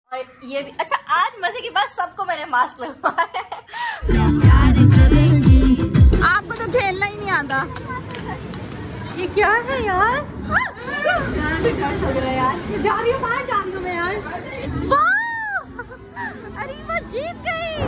और ये भी अच्छा, आज मजे की बात, सबको मैंने मास्क लगवाया है। आपको तो खेलना ही नहीं आता। ये क्या है यार? डर लग रहा है यार। मैं जा रही हूँ, बाहर जा रही हूँ मैं यार। वाह, अरीबा जीत गई।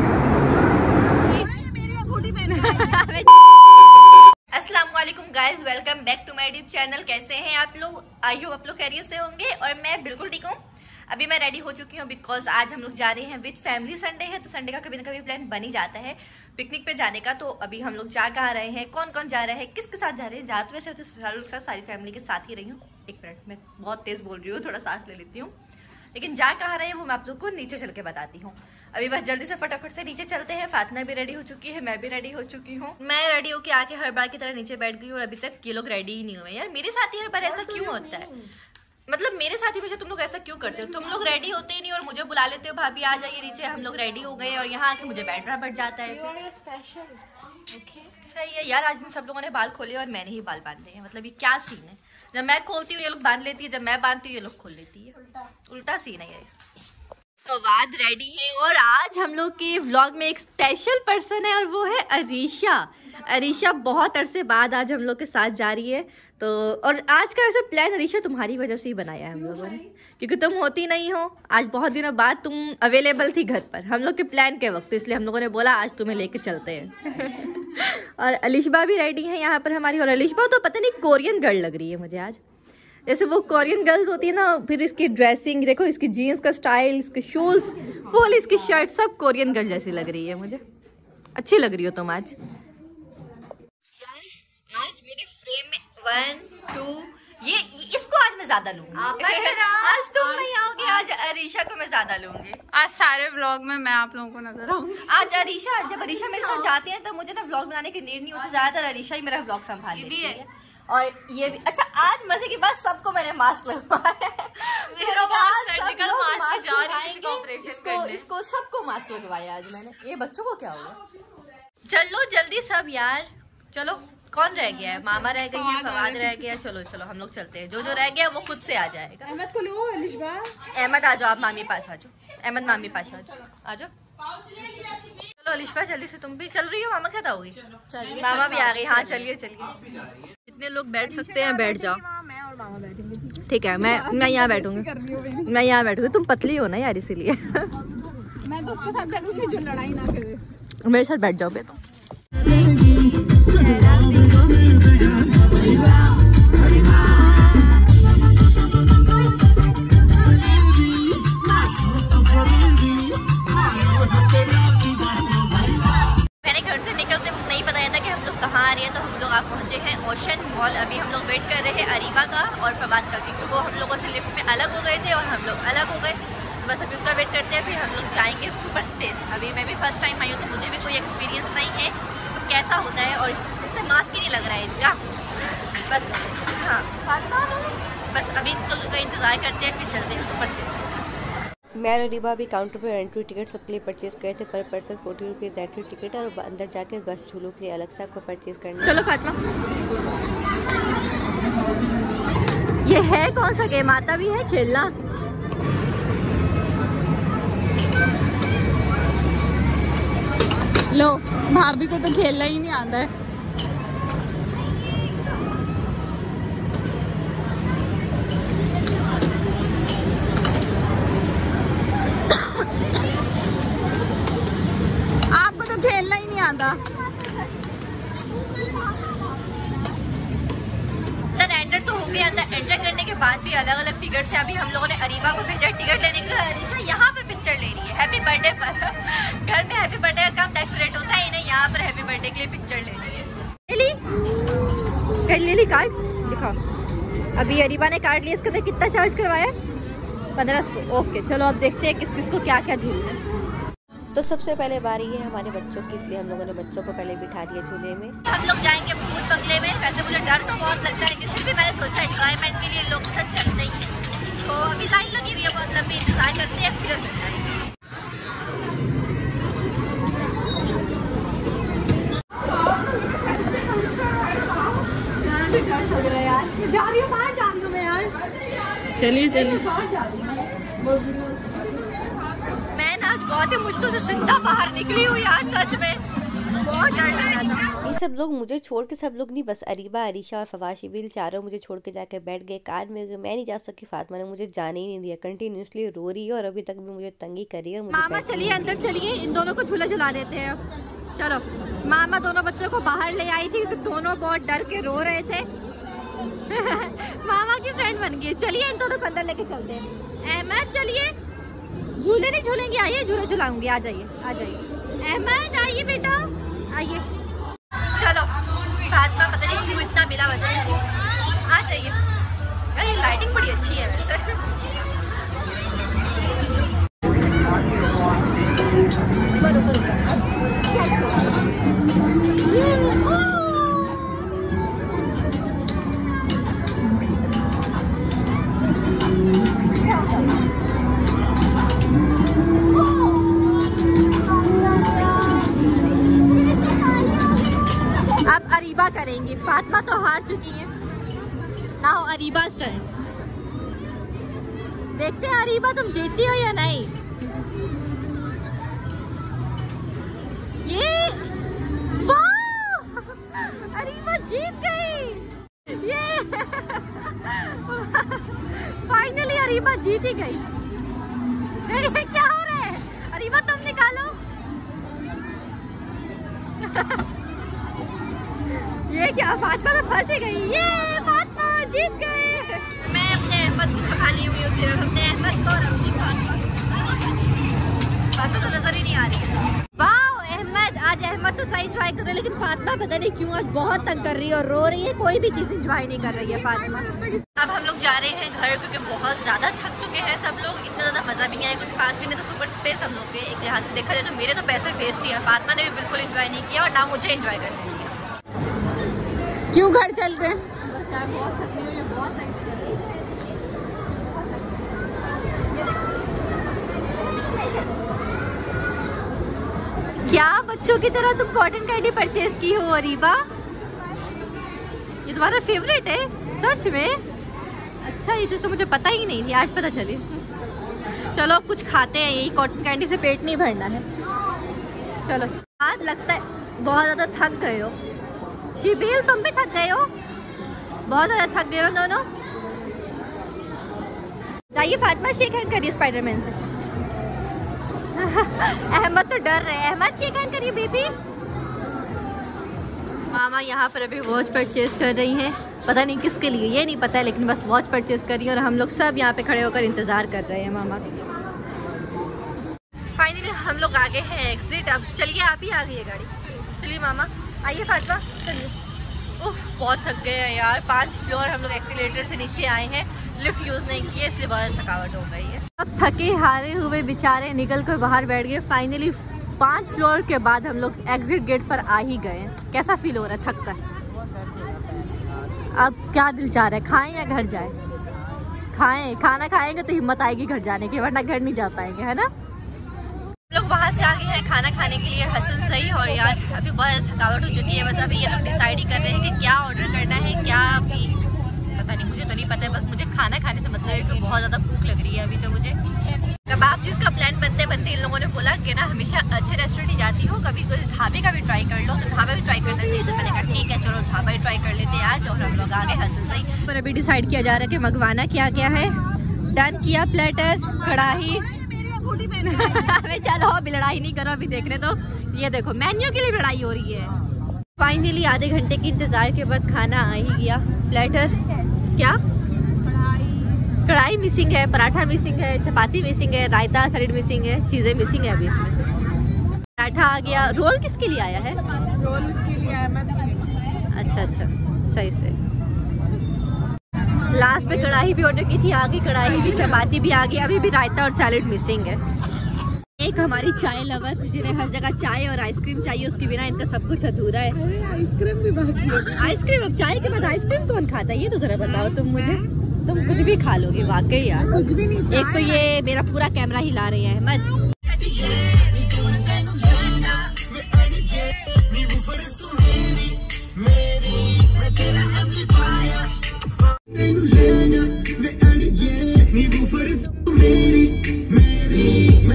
मेरी अंगूठी पहने। अस्सलाम वालेकुम guys, welcome back to my YouTube channel. कैसे हैं आप लोग? आई होप आप लोग खैरियत से होंगे और मैं बिल्कुल ठीक हूँ। अभी मैं रेडी हो चुकी हूँ बिकॉज आज हम लोग जा रहे हैं विद फैमिली। संडे है तो संडे का कभी ना कभी प्लान बन ही जाता है पिकनिक पे जाने का। तो अभी हम लोग जा कहाँ रहे हैं, कौन कौन जा रहा है, किसके साथ जा रहे हैं? जा तो वैसे तो सारी फैमिली के साथ ही रही हूँ। एक मिनट, मैं बहुत तेज बोल रही हूँ, थोड़ा सांस ले लेती हूँ। लेकिन जा कहाँ रहे हैं वो मैं आप लोग को नीचे चल के बताती हूँ। अभी बस जल्दी से फटाफट से नीचे चलते हैं। फातना भी रेडी हो चुकी है, मैं भी रेडी हो चुकी हूँ। मैं रेडी होके आके हर बार की तरह नीचे बैठ गई और अभी तक ये लोग रेडी ही नहीं हुए। यार मेरे साथ ही हर बार ऐसा क्यों होता है? मतलब मेरे साथ ही मुझे तुम लोग ऐसा क्यों करते हो? तुम लोग रेडी होते ही नहीं और मुझे बुला लेते हो, भाभी आ जाइए नीचे, हम लोग रेडी हो गए, और यहाँ आके मुझे बैठना पड़ जाता है। सही है यार, आज सब लोगों ने बाल खोले और मैंने ही बाल बांधे हैं। मतलब ये क्या सीन है? जब मैं खोलती हूँ ये लोग बांध लेती है, जब मैं बांधती हूँ ये लोग खोल लेती है। उल्टा सीन है ये। सवाद रेडी है और आज हम लोग के व्लॉग में एक स्पेशल पर्सन है और वो है अरीशा। अरीशा बहुत अरसे बाद आज हम लोग के साथ जा रही है। तो और आज का ऐसा प्लान अरीशा तुम्हारी वजह से ही बनाया है हम लोगों ने, क्योंकि तुम होती नहीं हो। आज बहुत दिनों बाद तुम अवेलेबल थी घर पर हम लोग के प्लान के वक्त, इसलिए हम लोगों ने बोला आज तुम्हें लेके चलते हैं। और अलिशबा भी रेडी है यहाँ पर हमारी। और अलिशबा तो पता नहीं कोरियन गर्ल लग रही है मुझे आज, जैसे वो कोरियन गर्ल्स होती है ना। फिर इसकी ड्रेसिंग देखो, इसकी जीन्स का स्टाइल, इसके शूज, फुल इसकी शर्ट, सब कोरियन गर्ल जैसी लग रही है मुझे। अच्छी लग रही हो तुम आज। यार आज मेरे फ्रेम में 1 2 ये इसको आज मैं ज्यादा लूंगी। आज तुम नहीं आओगे, आज अरीशा को मैं ज्यादा लूंगी। आज सारे व्लॉग में मैं आप लोगों को नजर आऊंगी। आज अरीशा, जब अरीशा मेरे साथ जाती है तो मुझे ना व्लॉग बनाने की नीड नहीं होती, ज्यादातर अरीशा ही मेरा व्लॉग संभाल लेती है। और ये भी अच्छा, आज मजे की बात, सबको मैंने मास्क लगवाया है। इसको सबको मास्क लगवाया आज मैंने। ये बच्चों को क्या हुआ? चलो जल्दी सब यार, चलो। कौन रह गया है? मामा रह गई है, फवाद रह गया। चलो चलो हम लोग चलते हैं। जो जो रह गया वो खुद से आ जाएगा। अहमद को लो, अलिशबा। अहमद आ जाओ, आप मामी पास आ जाओ। अहमद मामी पास आ जाओ, आ जाओ। चलो अलिशबा जल्दी से, तुम भी चल रही हो? मामा क्या होगी? मामा भी आ गई। हाँ चलिए चलिए, जितने लोग बैठ सकते हैं बैठ जाओ। मैं और मामा बैठेंगे। ठीक है, मैं यहाँ बैठूंगी। मैं यहाँ बैठूंगी। तुम पतली हो ना यार, इसीलिए। मैं तो उसके साथ बैठूंगी जो लड़ाई ना करे। मेरे साथ बैठ जाओ बेटा। मैंने घर से निकलते वक्त नहीं बताया था कि हम लोग कहाँ आ रहे हैं, तो हम लोग आप पहुँचे हैं ओशन मॉल। अभी हम लोग वेट कर रहे हैं अरीबा का और फवाद का, क्योंकि वो हम लोगों से लिफ्ट में अलग हो गए थे और हम लोग अलग हो गए। बस अभी उनका वेट करते हैं, फिर हम लोग जाएंगे सुपर स्पेस। अभी मैं भी फर्स्ट टाइम आई हूँ तो मुझे भी कोई एक्सपीरियंस नहीं है कैसा होता है, और इससे मास्क ही नहीं लग रहा है इनका। बस हाँ, बस अभी इनका इंतज़ार करते हैं, फिर चलते हैं सुपर स्पेस। मैं और अरीबा भी काउंटर पर एंट्री टिकट सबके लिए परचेज करे थे। पर पर्सन 40 रुपीज़ एंट्री टिकट है और अंदर जाके बस झूलों के लिए अलग से आपको परचेज करना। चलो फातिमा, ये है कौन सा गेम? आता भी है खेलना? लो, भाभी को तो खेलना ही नहीं आता है। आपको तो खेलना ही नहीं आता। एंटर तो हो गया। अंदर एंटर करने के बाद भी अलग अलग टिकट से अभी हम लोगों ने अरीबा को भेजा टिकट लेने के लिए। अरीबा यहाँ पर पिक्चर ले रही है हैप्पी बर्थडे पर। घर में हैप्पी बर्थडे का काम डेकोरेट होता है, इन्हें यहाँ पर हैप्पी बर्थडे के लिए पिक्चर ले रही है। ले ली कार्ड दिखाओ। अभी अरीबा ने कार्ड लिया, इसका तो कितना चार्ज करवाया? 1500। ओके चलो अब देखते हैं किस किस को क्या क्या झूलना है। तो सबसे पहले बारी है हमारे बच्चों की, इसलिए हम लोगों ने बच्चों को पहले बिठा दिया झूले में। हम लोग जाएंगे भूत बंगले में। वैसे मुझे डर तो बहुत लगता है, लेकिन फिर भी मैंने सोचा एंजॉयमेंट के लिए लोग के साथ चलते ही हैं। तो अभी लाइन लगी हुई है बहुत लंबी, इंतजार करते हैं फिर अंदर जाएंगे। डर लग रहा है यार। मैं जा रही हूँ, बाहर जा रही हूँ मैं यार। चलिए चलिए। मैं ना आज बहुत ही मुश्किल से जिंदा बाहर निकली हूँ यार, सच में बहुत डर लग रहा था। ये सब लोग मुझे छोड़ के, सब लोग नहीं, बस अरीबा, अरीशा और फवाशी बिल चारों मुझे छोड़ के जाके बैठ गए कार में। मैं नहीं जा सकी, फातिमा ने मुझे जाने ही नहीं दिया, कंटिन्यूसली रो रही है और अभी तक भी मुझे तंगी कर रही है। मामा चलिए अंदर चलिए, इन दोनों को झूला झुला देते हैं। चलो, मामा दोनों बच्चों को बाहर ले आई थी तो दोनों बहुत डर के रो रहे थे। मामा की फ्रेंड बन गई। चलिए इन दोनों को अंदर लेके चलते हैं। अहमद चलिए, झूले नहीं झूलेंगे, आइए झूले झुलाऊंगी, आ जाइए आ जाइए। अहमद आइए बेटा आइए। चलो, फातिमा पता नहीं क्यों इतना मेरा वजन है, आ जाइए। ये लाइटिंग बड़ी अच्छी है वैसे। अरीबा करेंगी, फातिमा तो हार चुकी है। Now Ariba turn. देखते हैं अरीबा तुम जीतती हो या नहीं। ये वाह, अरीबा जीत गई। ये फाइनली अरीबा जीत ही गई। क्या हो रहा है अरीबा, तुम निकालो। ये क्या, फातिमा तो फंस गई। ये फातिमा जीत गए। मैं अपने अहमद को संभाली हुई हूँ, सिर्फ अपने अहमद को और अपनी फातिमा तो नजर ही नहीं आ रही है। वाह अहमद, आज अहमद तो सही एंजॉय कर रहे, लेकिन फातिमा पता नहीं क्यों आज बहुत तंग कर रही है और रो रही है। कोई भी चीज एंजॉय नहीं कर रही है फातिमा। अब हम लोग जा रहे हैं घर, क्योंकि बहुत ज्यादा थक चुके हैं सब लोग। इतना ज्यादा मजा भी नहीं आया, कुछ खास भी नहीं। तो सुपर स्पेस हम लोग के एक लिहाज से देखा जाए तो मेरे तो पैसे वेस्ट ही है। फातिमा ने भी बिल्कुल एंजॉय नहीं किया और ना मुझे एंजॉय करने दिया। क्यों घर चलते हैं? क्या बच्चों की तरह तुम कॉटन कैंडी परचेज की हो अरीबा? ये तुम्हारा फेवरेट है सच में? अच्छा, ये चीज तो मुझे पता ही नहीं थी, आज पता चली। चलो अब कुछ खाते हैं, यही कॉटन कैंडी से पेट नहीं भरना है। चलो, आज लगता है बहुत ज्यादा थक गए हो। शिबील तुम भी थक गए हो, बहुत ज्यादा थक गए हो दोनों। जाइए फातिमा शेक हैंड करिए स्पाइडरमैन से। अहमद तो डर रहे हैं। अहमद शेक हैंड करिए बेबी। मामा यहाँ पर अभी वॉच परचेज कर रही हैं, पता नहीं किसके लिए, ये नहीं पता है, लेकिन बस वॉच परचेज कर रही है और हम लोग सब यहाँ पे खड़े होकर इंतजार कर रहे हैं मामा के। फाइनली हम लोग आ गए हैं एग्जिट। अब चलिए, आप ही आ गई है गाड़ी। चलिए मामा, आइए फातिमा चलिए। ओह बहुत थक गए हैं यार, 5 फ्लोर हम लोग एक्सीलेटर से नीचे आए हैं, लिफ्ट यूज़ नहीं किए, इसलिए बहुत थकावट हो गई है। अब थके हारे हुए बेचारे निकल कर बाहर बैठ गए। फाइनली 5 फ्लोर के बाद हम लोग एग्जिट गेट पर आ ही गए। कैसा फील हो रहा है थक कर? अब क्या दिल चाह रहा है, खाएं या घर जाएं? खाएं, खाना खाएंगे तो हिम्मत आएगी घर जाने की, वरना घर नहीं जा पाएंगे, है ना। लोग वहाँ से आ गए हैं खाना खाने के लिए, हसन सही। और यार अभी बहुत थकावट हो चुकी है, बस अभी ये लोग डिसाइड ही कर रहे हैं कि क्या ऑर्डर करना है, क्या अभी पता नहीं, मुझे तो नहीं पता है। बस मुझे खाना खाने से मतलब है कि बहुत ज़्यादा भूख लग रही है अभी तो मुझे। कबाब जिसका प्लान बनते बनते इन लोगों ने बोला कि ना हमेशा अच्छे रेस्टोरेंट ही जाती हो, कभी कोई ढाबे का भी ट्राई कर लो, तो ढाबा भी ट्राई करना चाहिए। तो मैंने कहा ठीक है चलो ढाबा ही ट्राई कर लेते हैं आज। और हम लोग आ गए हसन सही पर। अभी डिसाइड किया जा रहा है कि मंगवाना क्या क्या है। डन किया, प्लेटर, कढ़ाई। चलो अभी लड़ाई नहीं करो, अभी देखने तो। ये देखो मेन्यू के लिए लड़ाई हो रही है। फाइनली आधे घंटे के इंतजार के बाद खाना आ ही गया। प्लेटर क्या, कढ़ाई मिसिंग है, पराठा मिसिंग है, चपाती मिसिंग है, रायता सैलेड मिसिंग है, चीजें मिसिंग है अभी इसमें से। पराठा आ गया। रोल किसके लिए आया है? रोल उसके लिए आया, मैं। अच्छा अच्छा, सही से। लास्ट में कढ़ाई भी ऑर्डर की थी, आगे कढ़ाई भी, चपाती भी आ गई, अभी भी रायता और सैलेड मिसिंग है। एक हमारी चाय लवर जिन्हें हर जगह चाय और आइसक्रीम चाहिए, उसके बिना इनका सब कुछ अधूरा है। आइसक्रीम भी बाकी है। आइसक्रीम, अब चाय के बाद आइसक्रीम कौन खाता है ये तो जरा बताओ तुम मुझे। तुम कुछ भी खा लोगे वाकई यार, कुछ भी नहीं। एक तो ये मेरा पूरा कैमरा हिला रही है अहमद।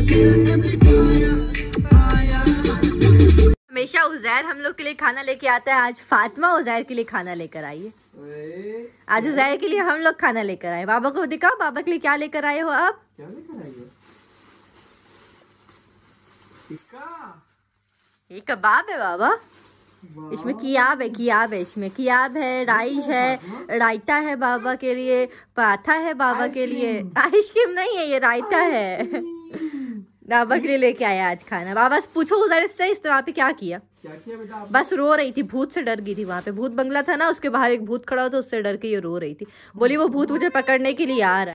हमेशा उजैर हम लोग के लिए खाना लेके आता है, आज फातिमा उजैर के लिए खाना लेकर आई है। आज उजैर के लिए हम लोग खाना लेकर आए। बाबा को दिखाओ, बाबा के लिए क्या लेकर आए हो आप? क्या लेकर आई हो? ये कबाब है बाबा, इसमें कियाब है, कियाब है, इसमें कियाब है, राइस है, रायता है बाबा के लिए, पराठा है बाबा के लिए। आइसक्रीम नहीं है, ये रायता है। बाबा के लिए लेके आया आज खाना। बाबा से पूछो उधर इससे, इस तरह पे क्या किया बेटा? बस रो रही थी, भूत से डर गई थी। वहां पे भूत बंगला था ना, उसके बाहर एक भूत खड़ा हो तो उससे डर के ये रो रही थी। बोली वो भूत मुझे पकड़ने के लिए आ रहा है।